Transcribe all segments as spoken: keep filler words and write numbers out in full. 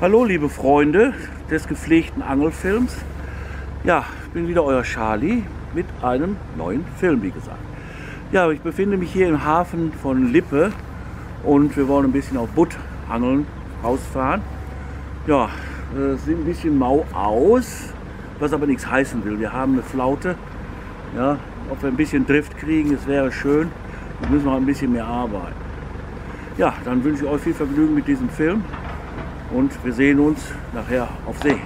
Hallo liebe Freunde des gepflegten Angelfilms. Ja, ich bin wieder euer Charlie mit einem neuen Film, wie gesagt. Ja, ich befinde mich hier im Hafen von Lippe und wir wollen ein bisschen auf Butt angeln, rausfahren. Ja, es sieht ein bisschen mau aus, was aber nichts heißen will. Wir haben eine Flaute. Ja, ob wir ein bisschen Drift kriegen, das wäre schön. Wir müssen noch ein bisschen mehr arbeiten. Ja, dann wünsche ich euch viel Vergnügen mit diesem Film und wir sehen uns nachher auf See.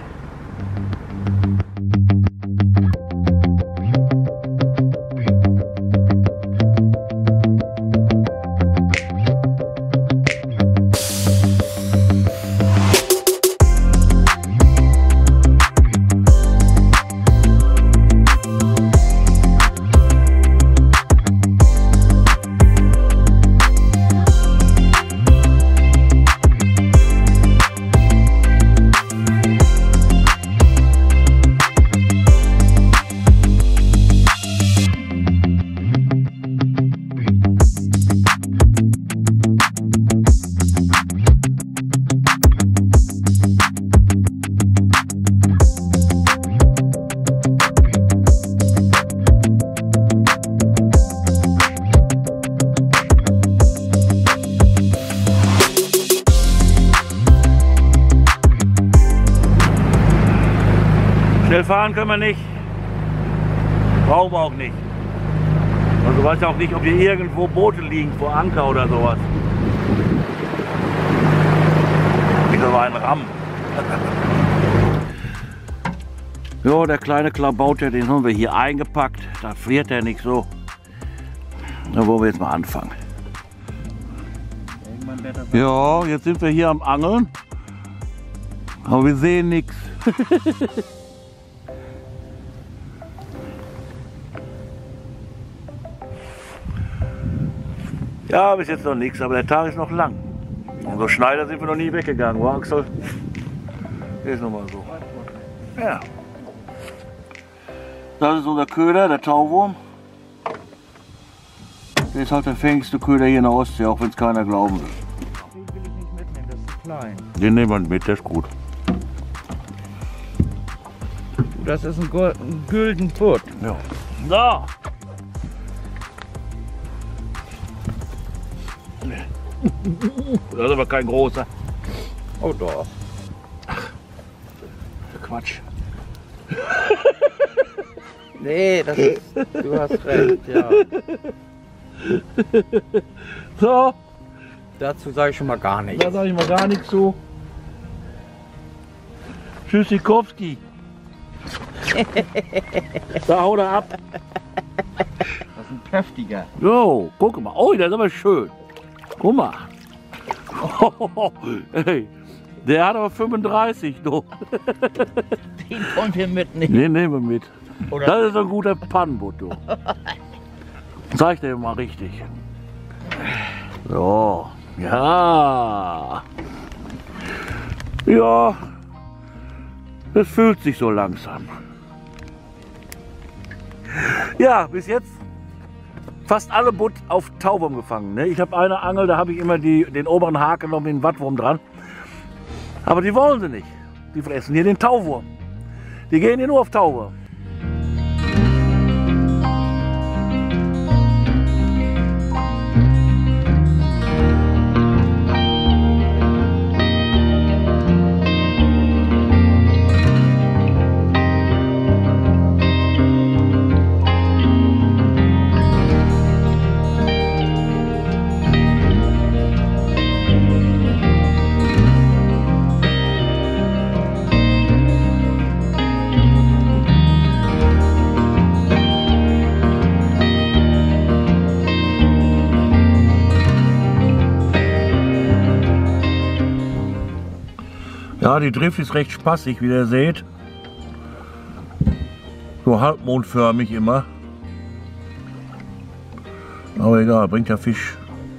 Schnell fahren können wir nicht, brauchen wir auch nicht. Und du weißt auch nicht, ob hier irgendwo Boote liegen vor Anker oder sowas. Wie so ein Ramm. Ja, der kleine Klabauter, den haben wir hier eingepackt. Da friert er nicht so. Da wollen wir jetzt mal anfangen. Ja, jetzt sind wir hier am Angeln. Aber wir sehen nichts. Ja, bis jetzt noch nichts, aber der Tag ist noch lang. Und so Schneider sind wir noch nie weggegangen, wa Axel? Hier ist nochmal so. Ja. Das ist unser Köder, der Tauwurm. Der ist halt der fängigste Köder hier in der Ostsee, auch wenn es keiner glauben will. Den will ich nicht mitnehmen, das ist zu klein. Den nehmen wir mit, der ist gut. Das ist ein, ein Gülden Butt. Ja. So. Das ist aber kein großer. Oh doch. Ach, Quatsch. Nee, das ist, du hast recht, ja. So. Dazu sage ich schon mal gar nichts. Da sage ich mal gar nichts zu. Tschüssikowski. Da haut er ab. Das ist ein kräftiger. Jo, guck mal. Oh, der ist aber schön. Guck mal. Oh, hey, der hat aber fünfunddreißig. Du. Den wollen wir mitnehmen. Den nehmen wir mit. Oder? Das ist ein guter Pannenbutt, du. Zeig dir mal richtig. So, ja. Ja, es fühlt sich so langsam. Ja, bis jetzt fast alle Butt auf Tauwurm gefangen. Ne? Ich habe eine Angel, da habe ich immer die, den oberen Haken noch mit dem Wattwurm dran. Aber die wollen sie nicht. Die fressen hier den Tauwurm. Die gehen hier nur auf Tauwurm. Ja, die Drift ist recht spaßig, wie ihr seht. So halbmondförmig immer. Aber egal, bringt ja Fisch.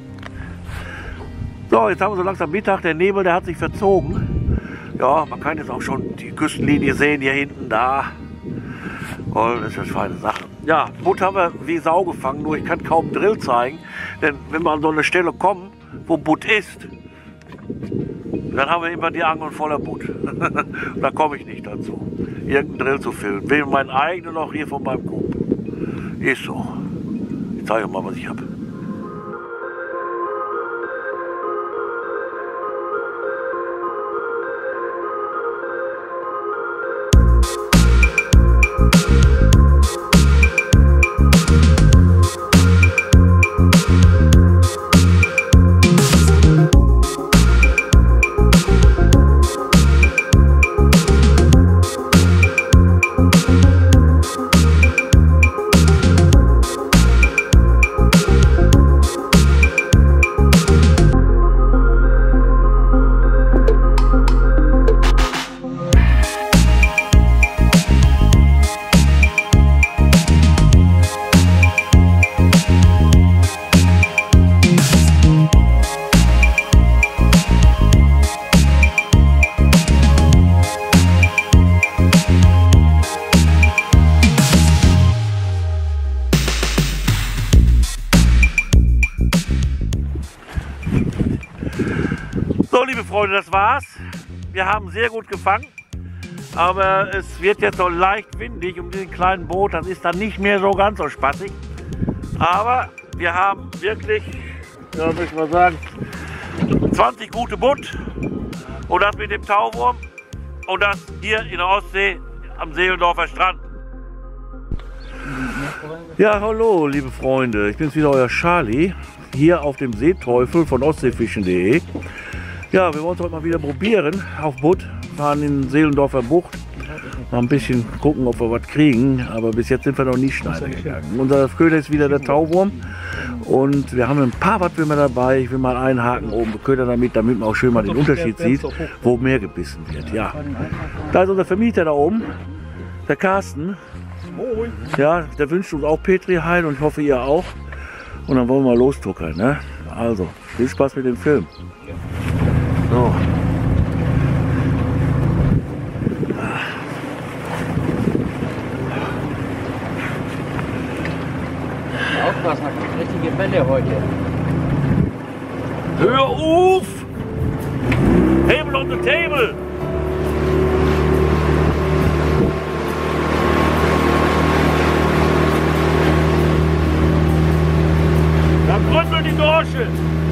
So, jetzt haben wir so langsam Mittag. Der Nebel, der hat sich verzogen. Ja, man kann jetzt auch schon die Küstenlinie sehen, hier hinten, da. Und das ist eine feine Sache. Ja, Butt haben wir wie Sau gefangen, nur ich kann kaum Drill zeigen. Denn wenn wir an so eine Stelle kommen, wo Butt ist, Dann haben wir immer die Angeln voller Butt. Da komme ich nicht dazu, irgendeinen Drill zu filmen. Will meinen eigenen noch hier von meinem Kumpel. Ist so. Ich zeige euch mal, was ich habe. So, liebe Freunde, das war's. Wir haben sehr gut gefangen, aber es wird jetzt so leicht windig um diesen kleinen Boot. Das ist dann nicht mehr so ganz so spaßig. Aber wir haben wirklich, ja, möchte ich mal sagen, zwanzig gute Butt. Und das mit dem Tauwurm und das hier in der Ostsee am Seelendorfer Strand. Ja, hallo, liebe Freunde. Ich bin's wieder, euer Charlie, hier auf dem Seeteufel von ostseefischen punkt de. Ja, wir wollen es heute mal wieder probieren auf Butt. Fahren in Seelendorfer Bucht. Mal ein bisschen gucken, ob wir was kriegen. Aber bis jetzt sind wir noch nie schneiden gegangen. Unser Köder ist wieder der Tauwurm. Und wir haben ein paar Wattwürmer dabei. Ich will mal einhaken oben Köder damit, damit man auch schön mal den Unterschied sieht, wo mehr gebissen wird. Ja, da ist unser Vermieter da oben, der Carsten. Ja, der wünscht uns auch Petri heil und ich hoffe ihr auch. Und dann wollen wir mal lostuckern. Ne? Also, viel Spaß mit dem Film. So. Aufpassen, da kommt richtige Welle heute. Hör auf! Table on the table! Da bröckeln die Dorsche!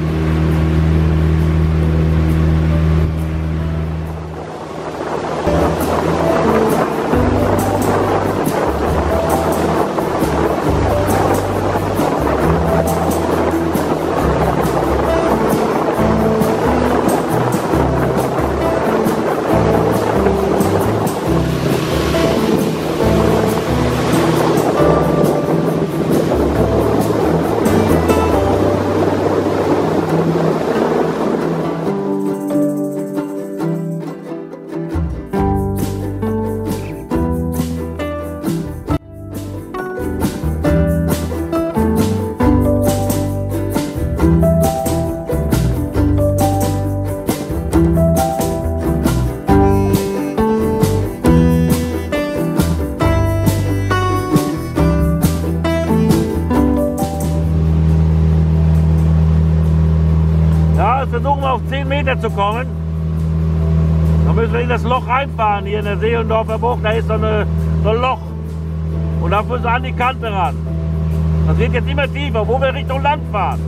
Versuchen wir auf zehn Meter zu kommen. Dann müssen wir in das Loch reinfahren, hier in der Seelendorfer Bucht. Da ist so, eine, so ein Loch. Und da müssen wir an die Kante ran. Das wird jetzt immer tiefer, wo wir Richtung Land fahren.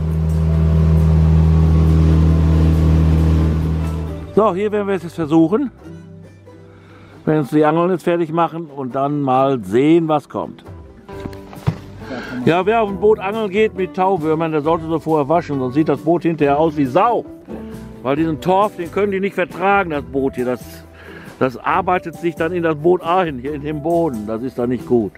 So, hier werden wir es jetzt versuchen. Wir werden uns die Angeln jetzt fertig machen und dann mal sehen, was kommt. Ja, wer auf ein Boot angeln geht mit Tauwürmern, der sollte so vorher waschen, sonst sieht das Boot hinterher aus wie Sau. Weil diesen Torf, den können die nicht vertragen, das Boot hier. Das, das arbeitet sich dann in das Boot ein, hier in den Boden. Das ist dann nicht gut.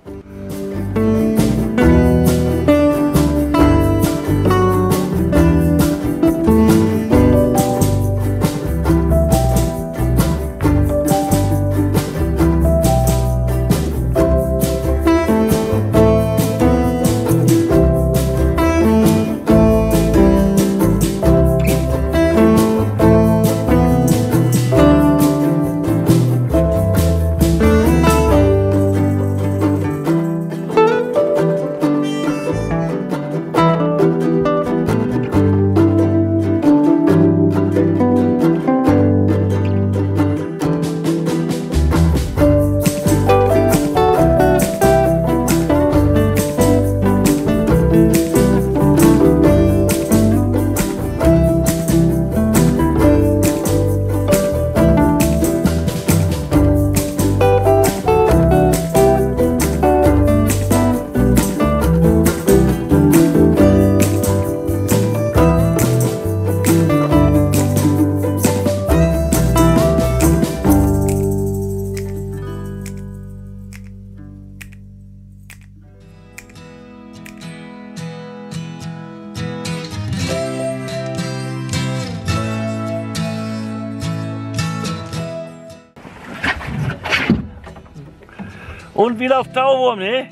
Und wieder auf Tauwurm, ne?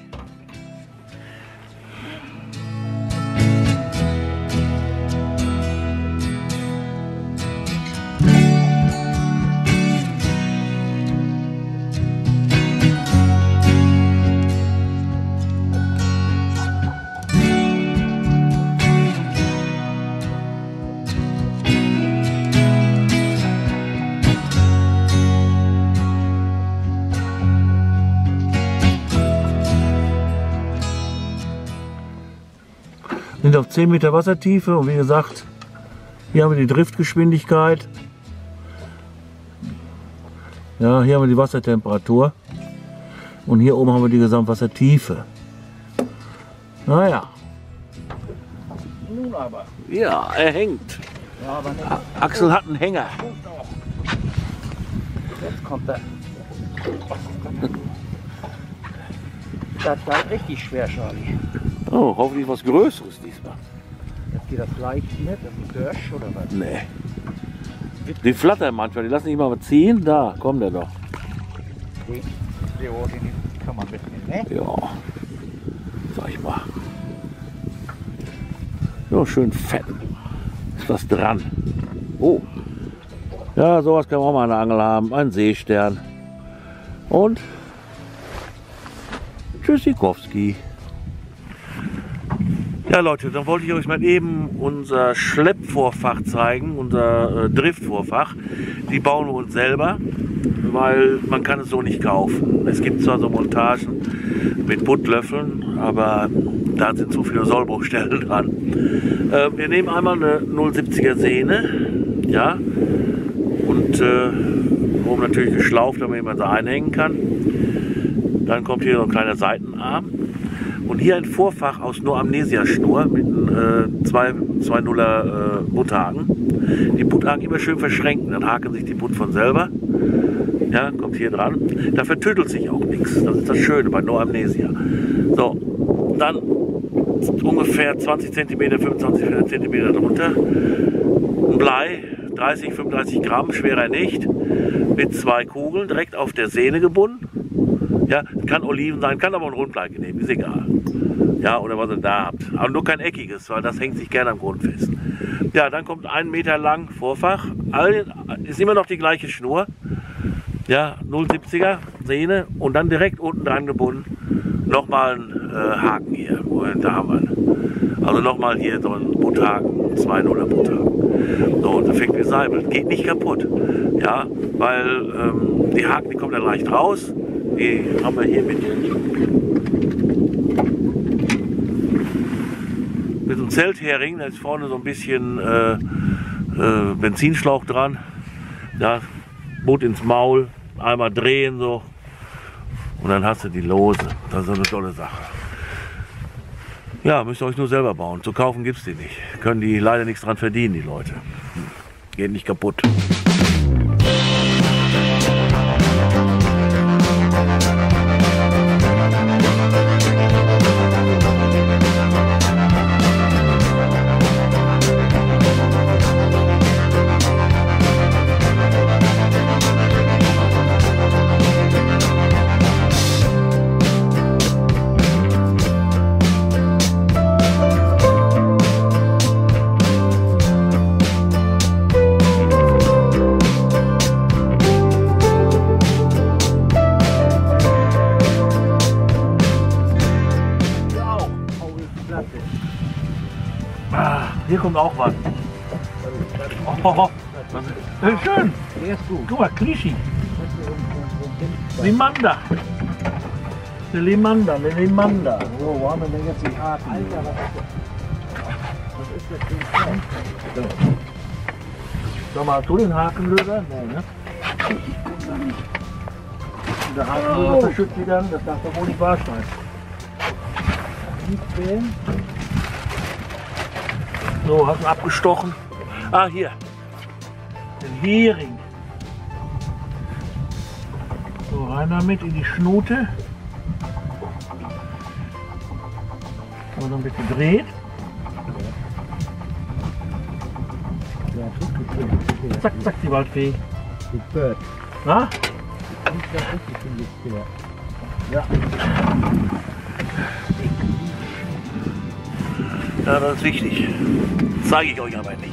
Sind auf zehn Meter Wassertiefe und wie gesagt, hier haben wir die Driftgeschwindigkeit. Ja, hier haben wir die Wassertemperatur und hier oben haben wir die Gesamtwassertiefe. Naja. Nun aber. Ja, er hängt. Ja, aber nicht. Axel hat einen Hänger. Jetzt kommt er. Das war richtig schwer, Charlie. Oh, hoffentlich was Größeres diesmal. Jetzt geht das leicht mit, das ist ein Görsch oder was? Nee. Die flattern manchmal, die lassen sich mal ziehen. Da, kommt der doch. Den, den kann man mitnehmen, ne? Ja, sag ich mal. Ja, schön fett. Ist was dran. Oh. Ja, sowas kann man auch mal an der Angel haben. Ein Seestern. Und Tschüssikowski. Ja Leute, dann wollte ich euch mal eben unser Schleppvorfach zeigen, unser äh, Driftvorfach. Die bauen wir uns selber, weil man kann es so nicht kaufen. Es gibt zwar so Montagen mit Puttlöffeln, aber da sind so viele Sollbruchstellen dran. Äh, wir nehmen einmal eine null siebziger Sehne, ja, und äh, oben natürlich geschlauft, damit man sie einhängen kann. Dann kommt hier so ein kleiner Seitenarm. Und hier ein Vorfach aus nur Amnesia-Schnur mit einem äh, zwei Nuller äh, Butthaken. Die Butthaken immer schön verschränken, dann haken sich die Butt von selber. Ja, kommt hier dran. Da vertüttelt sich auch nichts. Das ist das Schöne bei No Amnesia. So, dann ungefähr zwanzig Zentimeter, fünfundzwanzig Zentimeter drunter. Ein Blei, dreißig, fünfunddreißig Gramm, schwerer nicht. Mit zwei Kugeln direkt auf der Sehne gebunden. Ja, kann Oliven sein, kann aber ein Rundblei nehmen, ist egal. Ja, oder was ihr da habt. Aber nur kein eckiges, weil das hängt sich gerne am Grund fest. Ja, dann kommt ein Meter lang Vorfach. Ist immer noch die gleiche Schnur. Ja, null siebziger Sehne und dann direkt unten dran gebunden. Nochmal ein äh, Haken hier. Da haben wir ihn. Also nochmal hier so ein Butthaken, zwei Nuller Butthaken. So, und da fängt die Seibel. Geht nicht kaputt. Ja, weil ähm, die Haken, die kommen dann leicht raus. Die haben wir hier mit, mit einem Zelthering, da ist vorne so ein bisschen äh, äh, Benzinschlauch dran. Ja, Boot ins Maul, einmal drehen so und dann hast du die Lose. Das ist so eine tolle Sache. Ja, müsst ihr euch nur selber bauen. Zu kaufen gibt es die nicht. Können die leider nichts dran verdienen, die Leute. Geht nicht kaputt. Hier kommt auch was. Oh, das ist schön. Guck mal, Klischi. Limanda. Eine Limanda, eine Limanda. So, wo haben wir denn jetzt die Haken? Alter, was ist das denn? Sag mal, hast du den Hakenlöser? Nein, ne? Und der Hakenlöser verschüttet die dann, das darf doch wohl nicht wahr sein. Nicht quälen. So, hast du abgestochen. Ah, hier. Den Hering. So, rein damit in die Schnute. Und dann wird gedreht. Ja, Zack, zack, die Waldfee. die Bird. Na? Die ist ja richtig in die Quer. Ja. Ja, das ist wichtig. Zeige ich euch aber nicht.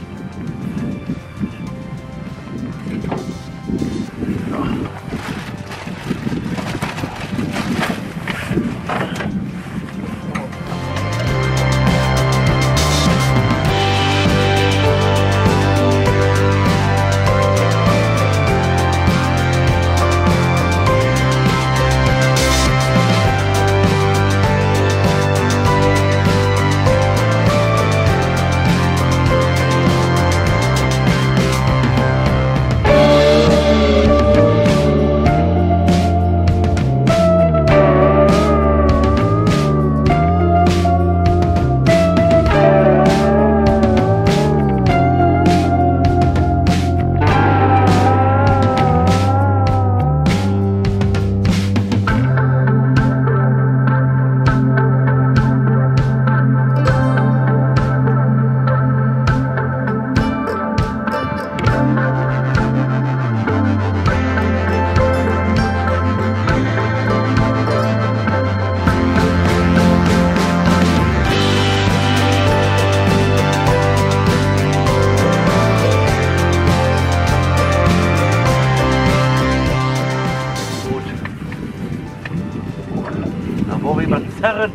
Herren,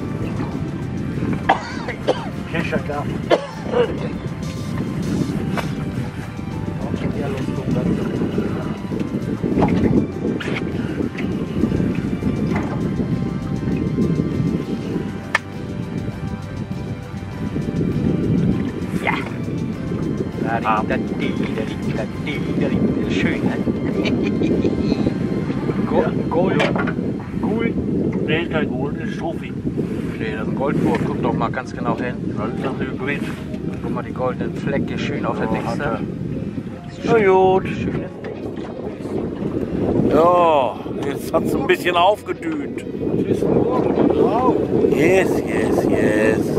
Keschergarten. Ja. Da liegt die, da liegt die, da liegt die, schön. Gold, Gold, Gold. nee, ist kein Gold, das ist Trophy. Nee, das ist ein Goldwurf. Guck doch mal ganz genau hin. Das ist ein Hybrid. Guck mal die goldenen Flecke schön auf der Dingste. Na gut. Schön. Ja, jetzt hat es ein bisschen aufgedünt. Yes, yes, yes.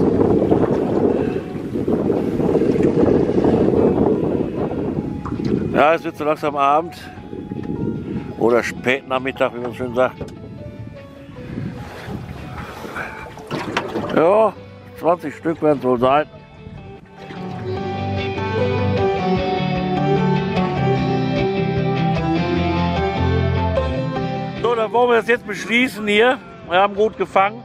Ja, es wird so langsam Abend. Oder spät Nachmittag, wie man schön sagt. Ja, zwanzig Stück werden es wohl sein. So, dann wollen wir das jetzt beschließen hier. Wir haben gut gefangen.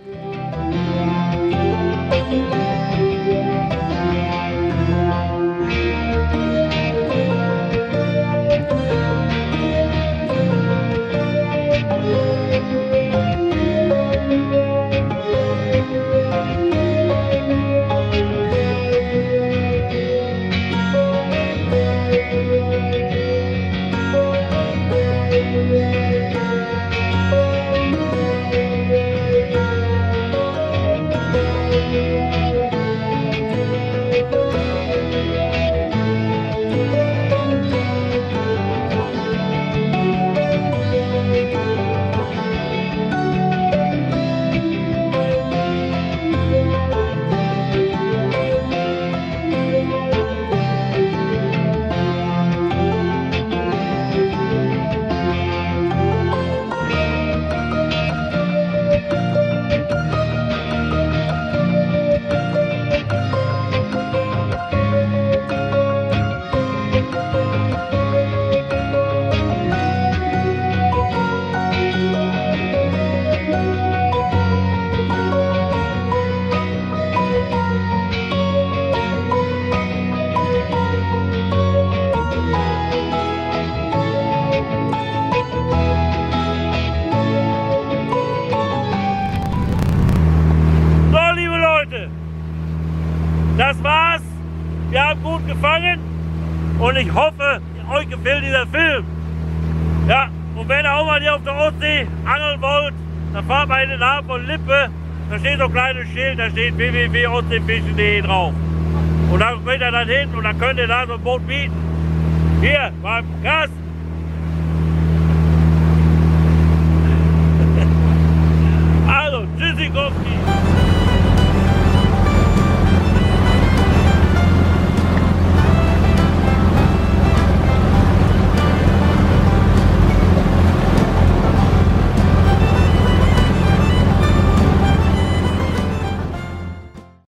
Das war's. Wir haben gut gefangen und ich hoffe, euch gefällt dieser Film. Ja, und wenn ihr auch mal hier auf der Ostsee angeln wollt, dann fahrt mal in den Hafen von Lippe. Da steht so ein kleines Schild, da steht w w w punkt ostseefischen punkt de drauf. Und da könnt ihr dann hin und dann könnt ihr da so ein Boot mieten. Hier beim Gast.